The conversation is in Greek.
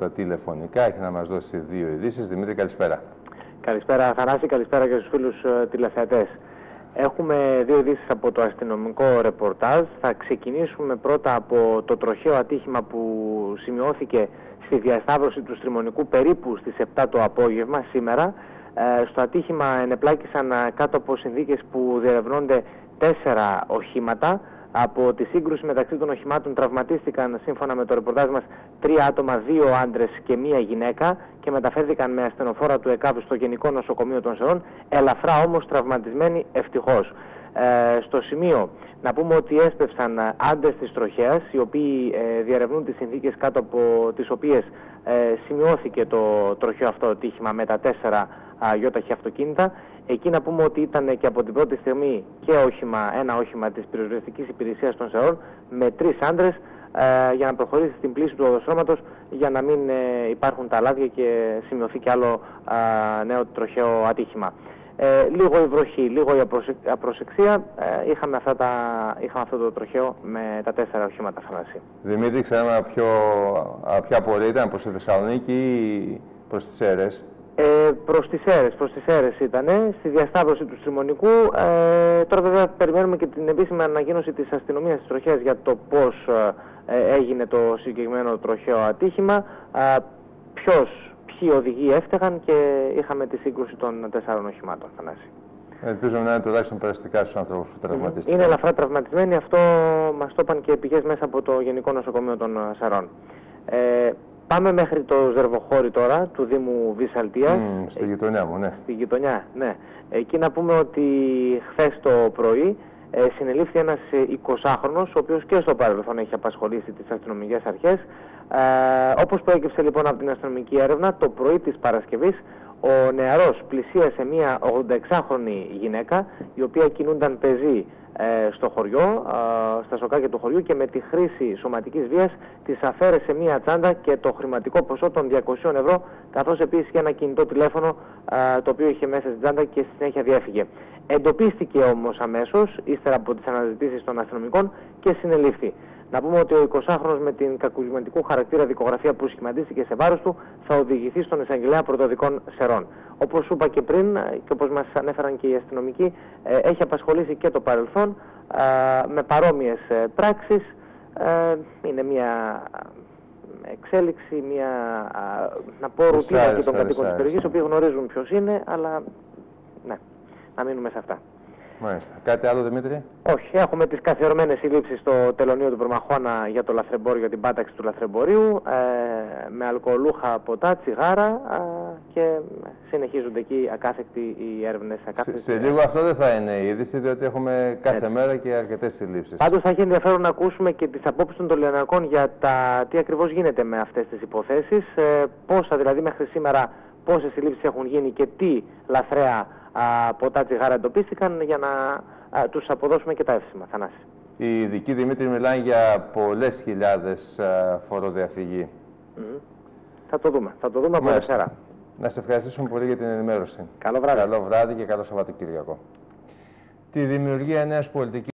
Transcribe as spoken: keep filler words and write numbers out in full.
στα τηλεφωνικά. Έχει να μας δώσει δύο ειδήσεις. Δημήτρη, καλησπέρα. Καλησπέρα Θανάση, καλησπέρα και στους φίλους uh, τηλεθεατές. Έχουμε δύο ειδήσεις από το αστυνομικό ρεπορτάζ. Θα ξεκινήσουμε πρώτα από το τροχαίο ατύχημα που σημειώθηκε στη διασταύρωση του Στριμονικού περίπου στις επτά το απόγευμα σήμερα. Ε, στο ατύχημα ενεπλάκησαν κάτω από συνθήκες που διερευνώνται τέσσερα οχήματα. Από τη σύγκρουση μεταξύ των οχημάτων τραυματίστηκαν, σύμφωνα με το ρεπορτάζ μας, τρία άτομα, δύο άντρες και μία γυναίκα, και μεταφέρθηκαν με ασθενοφόρα του ΕΚΑΒ στο Γενικό Νοσοκομείο των Σερών, ελαφρά όμως τραυματισμένοι ευτυχώς. Ε, στο σημείο να πούμε ότι έσπευσαν άντρες της τροχέας, οι οποίοι ε, διερευνούν τις συνθήκες κάτω από τις οποίες ε, σημειώθηκε το τροχαίο αυτό ατύχημα με τα τέσσερα γιόταχη αυτοκίνητα. Εκεί να πούμε ότι ήταν και από την πρώτη στιγμή και όχημα, ένα όχημα της πυροσβεστικής υπηρεσίας των Σερών με τρεις άντρες ε, για να προχωρήσει στην πλήση του οδοστρώματος, για να μην ε, υπάρχουν τα λάδια και σημειωθεί κι άλλο ε, νέο τροχαίο ατύχημα. Ε, λίγο η βροχή, λίγο η απροσε... απροσεξία, ε, είχαμε, αυτά τα... είχαμε αυτό το τροχαίο με τα τέσσερα οχήματα, Θανάση. Δημήτρη, ξέραμε ποιο... ποια πορεία ήταν, προς τη Θεσσαλονίκη ή προς τις Σέρρες? Ε, προς τις Σέρρες, προς τις Σέρρες ήτανε, στη διασταύρωση του Στριμονικού. Ε, τώρα βέβαια περιμένουμε και την επίσημη ανακοίνωση της αστυνομίας της τροχέας για το πώς ε, έγινε το συγκεκριμένο τροχαίο ατύχημα, ε, ποιος, ποιοι οδηγοί έφταιγαν, και είχαμε τη σύγκρουση των τεσσάρων οχημάτων, Θανάση. Ελπίζω να είναι τουλάχιστον περαστικά στους ανθρώπους που τραυματίστηκαν. Είναι ελαφρά τραυματισμένοι, αυτό μας το είπαν και πηγές μέσα από το Γενικό Νοσοκομείο των Σερών. Ε, Πάμε μέχρι το Ζερβοχώρι τώρα, του Δήμου Βυσσαλτίας. Mm, στη γειτονιά μου, ναι. Στη γειτονιά, ναι. Εκεί να πούμε ότι χθες το πρωί ε, συνελήφθη ένας εικοσάχρονος, ο οποίος και στο παρελθόν έχει απασχολήσει τις αστυνομικές αρχές. Ε, όπως προέκυψε λοιπόν από την αστυνομική έρευνα, το πρωί της Παρασκευής ο νεαρός πλησίασε μια ογδονταεξάχρονη γυναίκα, η οποία κινούνταν πεζή στο χωριό, στα σοκάκια του χωριού, και με τη χρήση σωματικής βίας της αφαίρεσε μία τσάντα και το χρηματικό ποσό των διακοσίων ευρώ, καθώς επίσης και ένα κινητό τηλέφωνο το οποίο είχε μέσα στην τσάντα, και στη συνέχεια διέφυγε. Εντοπίστηκε όμως αμέσως, ύστερα από τις αναζητήσεις των αστυνομικών, και συνελήφθη. Να πούμε ότι ο εικοσάχρονος με την κακουργηματικού χαρακτήρα δικογραφία που σχηματίστηκε σε βάρος του θα οδηγηθεί στον εισαγγελέα πρωτοδικών Σερών. Όπως σου είπα και πριν, και όπως μας ανέφεραν και οι αστυνομικοί, έχει απασχολήσει και το παρελθόν με παρόμοιες πράξεις. Είναι μια εξέλιξη, μια, να πω, ρουτίνα και των κατοίκων της περιοχής, οι οποίοι γνωρίζουν ποιος είναι, αλλά ναι, να μείνουμε σε αυτά. Μάλιστα. Κάτι άλλο, Δημήτρη? Όχι. Έχουμε τις καθιερωμένες συλλήψεις στο τελωνείο του Προμαχώνα για το λαθρεμπόριο, για την πάταξη του λαθρεμπορίου, ε, με αλκοολούχα ποτά, τσιγάρα, ε, και συνεχίζονται εκεί ακάθεκτοι οι έρευνες. Σε, σε λίγο αυτό δεν θα είναι η είδηση, διότι έχουμε κάθε Έτσι. μέρα και αρκετές συλλήψεις. Πάντως θα έχει ενδιαφέρον να ακούσουμε και τις απόψεις των τολιανακών για τα, τι ακριβώς γίνεται με αυτές τις υποθέσεις, ε, πόσα δηλαδή μέχρι σήμερα, πόσες συλλήψεις έχουν γίνει και τι λαθρέα Α, ποτά τσιγάρα εντοπίστηκαν, για να α, τους αποδώσουμε και τα εύσημα, Θανάση. Οι ειδικοί, Δημήτρη, μιλάνε για πολλές χιλιάδες α, φοροδιαφυγή. Mm-hmm. Θα το δούμε, θα το δούμε από Δευτέρα. Να σε ευχαριστήσουμε πολύ για την ενημέρωση. Καλό βράδυ. Καλό βράδυ και καλό Σαββατοκύριακο. Τη δημιουργία νέας πολιτικής